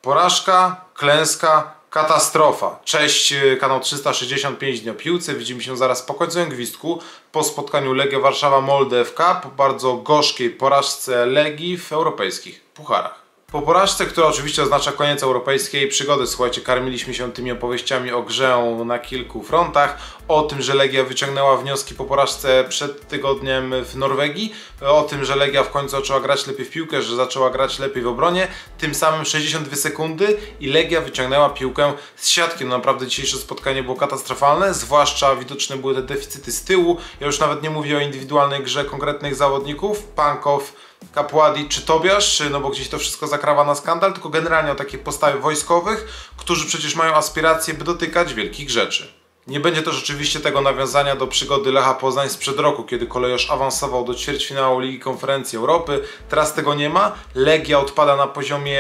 Porażka, klęska, katastrofa. Cześć, kanał 365 dni o piłce. Widzimy się zaraz po końcowym gwizdku, po spotkaniu Legia Warszawa-Molde FK, po bardzo gorzkiej porażce Legii w europejskich pucharach. Po porażce, która oczywiście oznacza koniec europejskiej przygody, słuchajcie, karmiliśmy się tymi opowieściami o grze na kilku frontach, o tym, że Legia wyciągnęła wnioski po porażce przed tygodniem w Norwegii, o tym, że Legia w końcu zaczęła grać lepiej w piłkę, że zaczęła grać lepiej w obronie, tym samym 62 sekundy i Legia wyciągnęła piłkę z siatki. No naprawdę dzisiejsze spotkanie było katastrofalne, zwłaszcza widoczne były te deficyty z tyłu. Ja już nawet nie mówię o indywidualnej grze konkretnych zawodników, Pankow, Kapładi czy Tobiasz, no bo gdzieś to wszystko zakrawa na skandal, tylko generalnie o takie postawy wojskowych, którzy przecież mają aspiracje, by dotykać wielkich rzeczy. Nie będzie też oczywiście tego nawiązania do przygody Lecha Poznań sprzed roku, kiedy kolejorz awansował do ćwierćfinału Ligi Konferencji Europy. Teraz tego nie ma. Legia odpada na poziomie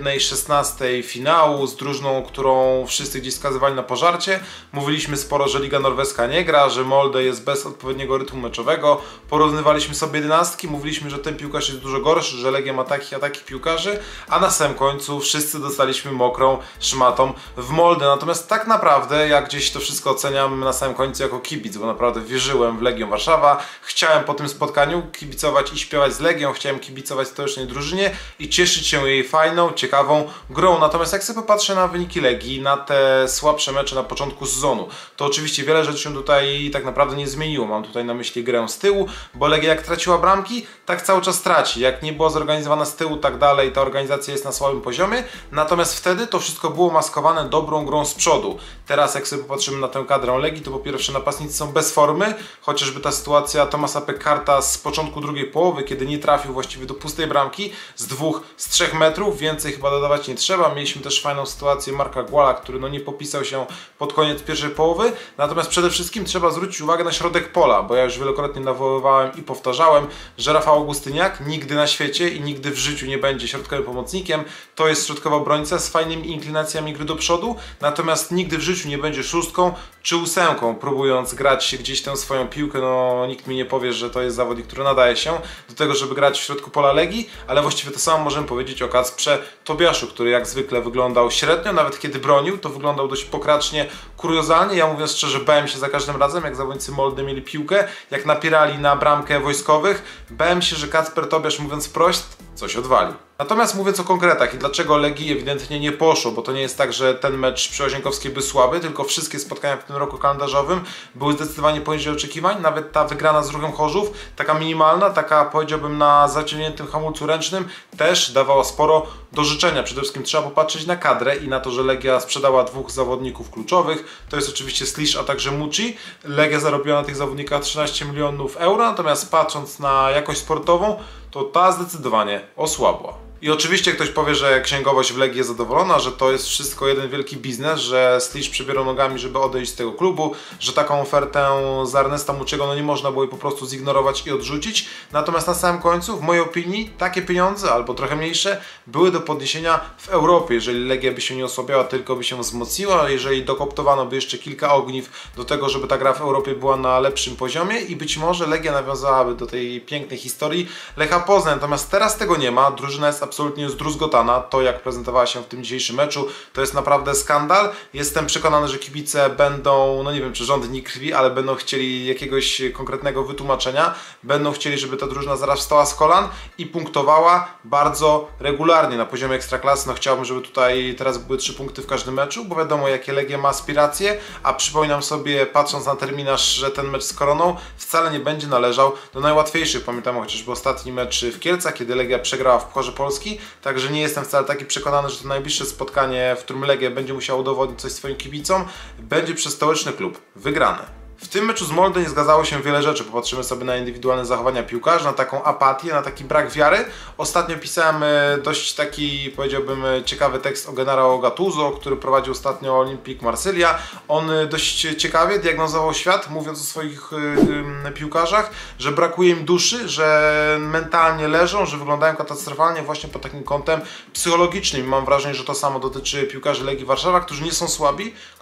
1/16 finału z drużyną, którą wszyscy gdzieś skazywali na pożarcie. Mówiliśmy sporo, że Liga Norweska nie gra, że Molde jest bez odpowiedniego rytmu meczowego. Porównywaliśmy sobie jedenastki, mówiliśmy, że ten piłkarz jest dużo gorszy, że Legia ma takich a takich piłkarzy, a na samym końcu wszyscy dostaliśmy mokrą szmatą w Molde. Natomiast tak naprawdę, jak gdzieś to wszystko oceniam na samym końcu jako kibic, bo naprawdę wierzyłem w Legię Warszawa, chciałem po tym spotkaniu kibicować i śpiewać z Legią, chciałem kibicować stołecznej drużynie i cieszyć się jej fajną, ciekawą grą. Natomiast jak sobie popatrzę na wyniki Legii, na te słabsze mecze na początku sezonu, to oczywiście wiele rzeczy się tutaj tak naprawdę nie zmieniło. Mam tutaj na myśli grę z tyłu, bo Legia jak traciła bramki, tak cały czas traci. Jak nie była zorganizowana z tyłu, tak dalej, ta organizacja jest na słabym poziomie. Natomiast wtedy to wszystko było maskowane dobrą grą z przodu. Teraz jak sobie popatrzymy na tę kadrę Legii, to po pierwsze napastnicy są bez formy, chociażby ta sytuacja Thomasa Peckarta z początku drugiej połowy, kiedy nie trafił właściwie do pustej bramki z 3 metrów, więcej chyba dodawać nie trzeba. Mieliśmy też fajną sytuację Marka Guala, który no nie popisał się pod koniec pierwszej połowy, natomiast przede wszystkim trzeba zwrócić uwagę na środek pola, bo ja już wielokrotnie nawoływałem i powtarzałem, że Rafał Augustyniak nigdy na świecie i nigdy w życiu nie będzie środkowym pomocnikiem. To jest środkowy obrońca z fajnymi inklinacjami gry do przodu, natomiast nigdy w życiu nie będzie szóstką czy ósemką, próbując grać gdzieś tę swoją piłkę. No nikt mi nie powie, że to jest zawodnik, który nadaje się do tego, żeby grać w środku pola Legii, ale właściwie to samo możemy powiedzieć o Kacprze Tobiaszu, który jak zwykle wyglądał średnio, nawet kiedy bronił, to wyglądał dość pokracznie, kuriozalnie. Ja mówiąc szczerze, bałem się za każdym razem, jak zawodnicy Molde mieli piłkę, jak napierali na bramkę wojskowych, bałem się, że Kacper Tobiasz, mówiąc wprost, coś odwali. Natomiast mówiąc o konkretach i dlaczego Legii ewidentnie nie poszło, bo to nie jest tak, że ten mecz przy Łazinkowskiej był słaby, tylko wszystkie spotkania w tym roku kalendarzowym były zdecydowanie poniżej oczekiwań. Nawet ta wygrana z Ruchem Chorzów, taka minimalna, taka powiedziałbym na zaciągniętym hamulcu ręcznym, też dawała sporo do życzenia. Przede wszystkim trzeba popatrzeć na kadrę i na to, że Legia sprzedała 2 zawodników kluczowych. To jest oczywiście Slisz, a także Mucci. Legia zarobiła na tych zawodnikach 13 milionów euro, natomiast patrząc na jakość sportową, to ta zdecydowanie osłabła. I oczywiście ktoś powie, że księgowość w Legii jest zadowolona, że to jest wszystko jeden wielki biznes, że Slisz przybierał nogami, żeby odejść z tego klubu, że taką ofertę z Ernesta Mucciego no nie można było jej po prostu zignorować i odrzucić. Natomiast na samym końcu, w mojej opinii, takie pieniądze, albo trochę mniejsze, były do podniesienia w Europie. Jeżeli Legia by się nie osłabiała, tylko by się wzmocniła, jeżeli dokoptowano by jeszcze kilka ogniw do tego, żeby ta gra w Europie była na lepszym poziomie i być może Legia nawiązałaby do tej pięknej historii Lecha Poznań. Natomiast teraz tego nie ma, drużyna jest absolutnie zdruzgotana. To, jak prezentowała się w tym dzisiejszym meczu, to jest naprawdę skandal. Jestem przekonany, że kibice będą, no nie wiem czy rządni krwi, ale będą chcieli jakiegoś konkretnego wytłumaczenia. Będą chcieli, żeby ta drużyna zaraz wstała z kolan i punktowała bardzo regularnie na poziomie ekstraklasy. No chciałbym, żeby tutaj teraz były 3 punkty w każdym meczu, bo wiadomo, jakie Legia ma aspiracje, a przypominam sobie, patrząc na terminarz, że ten mecz z Koroną wcale nie będzie należał do najłatwiejszych. Pamiętam chociażby ostatni mecz w Kielcach, kiedy Legia przegrała w Pucharze Polski, także nie jestem wcale taki przekonany, że to najbliższe spotkanie, w którym Legia będzie musiała udowodnić coś swoim kibicom, będzie przez stołeczny klub wygrane. W tym meczu z Molde nie zgadzało się wiele rzeczy. Popatrzymy sobie na indywidualne zachowania piłkarzy, na taką apatię, na taki brak wiary. Ostatnio pisałem dość taki, powiedziałbym, ciekawy tekst o Gennaro Gattuso, który prowadził ostatnio Olympique Marsylia. On dość ciekawie diagnozował świat, mówiąc o swoich piłkarzach, że brakuje im duszy, że mentalnie leżą, że wyglądają katastrofalnie właśnie pod takim kątem psychologicznym. I mam wrażenie, że to samo dotyczy piłkarzy Legii Warszawa, którzy nie są słabi,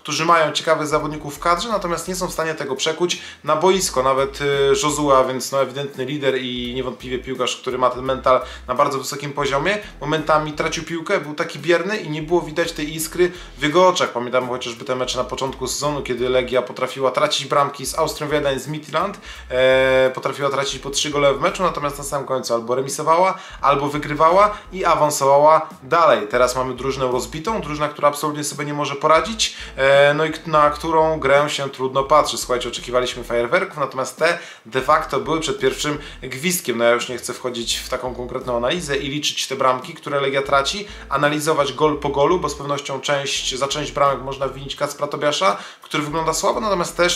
którzy mają ciekawych zawodników w kadrze, natomiast nie są w stanie tego przekuć na boisko. Nawet Josua, więc no ewidentny lider i niewątpliwie piłkarz, który ma ten mental na bardzo wysokim poziomie, momentami tracił piłkę, był taki bierny i nie było widać tej iskry w jego oczach. Pamiętam chociażby te mecze na początku sezonu, kiedy Legia potrafiła tracić bramki z Austrią Wiedeń, z Midtjylland, potrafiła tracić po 3 gole w meczu, natomiast na samym końcu albo remisowała, albo wygrywała i awansowała dalej. Teraz mamy drużynę rozbitą, drużynę, która absolutnie sobie nie może poradzić, no i na którą grę się trudno patrzy. Słuchajcie, oczekiwaliśmy fajerwerków, natomiast te de facto były przed pierwszym gwizdkiem. No ja już nie chcę wchodzić w taką konkretną analizę i liczyć te bramki, które Legia traci, analizować gol po golu, bo z pewnością za część bramek można winić Kacpra Tobiasza, który wygląda słabo, natomiast też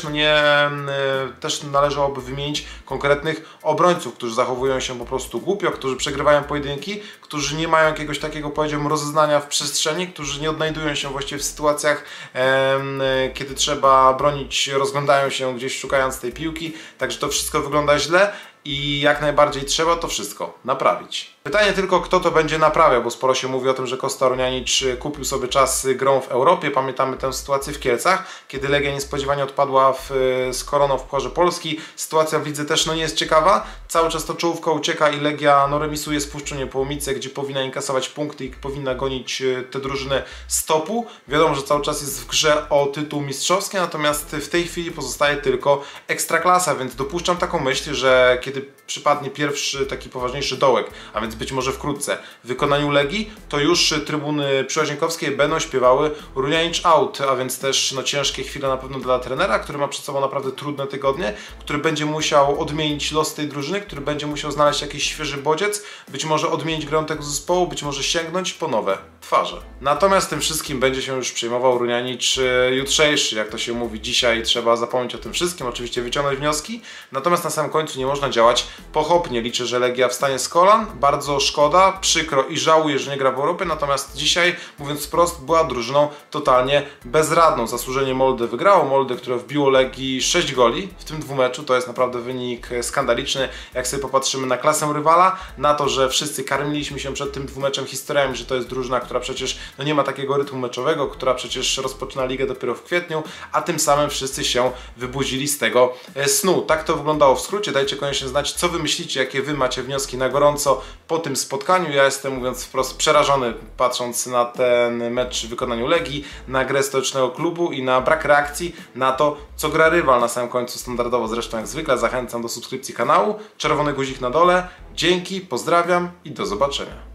też należałoby wymienić konkretnych obrońców, którzy zachowują się po prostu głupio, którzy przegrywają pojedynki, którzy nie mają jakiegoś takiego, powiedziałbym, rozeznania w przestrzeni, którzy nie odnajdują się właściwie w sytuacjach, kiedy trzeba bronić, rozglądają się gdzieś szukając tej piłki, także to wszystko wygląda źle i jak najbardziej trzeba to wszystko naprawić. Pytanie tylko, kto to będzie naprawiał, bo sporo się mówi o tym, że Kosta Runjanic kupił sobie czas grą w Europie. Pamiętamy tę sytuację w Kielcach, kiedy Legia niespodziewanie odpadła z Koroną w Pucharze Polski. Sytuacja w lidze też nie jest ciekawa. Cały czas to czołówka ucieka i Legia remisuje z Puszczą Niepołomice, gdzie powinna inkasować punkty i powinna gonić te drużyny z topu. Wiadomo, że cały czas jest w grze o tytuł mistrzowski, natomiast w tej chwili pozostaje tylko Ekstraklasa, więc dopuszczam taką myśl, że kiedy przypadnie pierwszy taki poważniejszy dołek, a więc być może wkrótce w wykonaniu Legii, to już trybuny przyłazienkowskie będą śpiewały Runjanic out, a więc też ciężkie chwile na pewno dla trenera, który ma przed sobą naprawdę trudne tygodnie, który będzie musiał odmienić los tej drużyny, który będzie musiał znaleźć jakiś świeży bodziec, być może odmienić grę tego zespołu, być może sięgnąć po nowe twarze. Natomiast tym wszystkim będzie się już przejmował Runjanic jutrzejszy, jak to się mówi. Dzisiaj trzeba zapomnieć o tym wszystkim, oczywiście wyciągnąć wnioski, natomiast na samym końcu nie można działać pochopnie. Liczę, że Legia wstanie z kolan, bardzo szkoda, przykro i żałuję, że nie gra w Europie, natomiast dzisiaj, mówiąc wprost, była drużyną totalnie bezradną. Zasłużenie Molde wygrało, Molde, które wbiło Legii 6 goli w tym dwumeczu, to jest naprawdę wynik skandaliczny, jak sobie popatrzymy na klasę rywala, na to, że wszyscy karmiliśmy się przed tym dwumeczem historiami, że to jest drużyna, która przecież nie ma takiego rytmu meczowego, która przecież rozpoczyna ligę dopiero w kwietniu, a tym samym wszyscy się wybudzili z tego snu. Tak to wyglądało w skrócie. Dajcie koniecznie znać, co wy myślicie, jakie wy macie wnioski na gorąco po tym spotkaniu. Ja jestem, mówiąc wprost, przerażony, patrząc na ten mecz w wykonaniu Legii, na grę stołecznego klubu i na brak reakcji na to, co gra rywal. Na samym końcu standardowo, zresztą jak zwykle, zachęcam do subskrypcji kanału, czerwony guzik na dole. Dzięki, pozdrawiam i do zobaczenia.